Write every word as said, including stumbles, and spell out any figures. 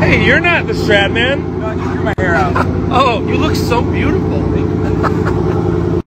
Hey, you're not the Stradman. No, I just grew my hair out. Oh, you look so beautiful.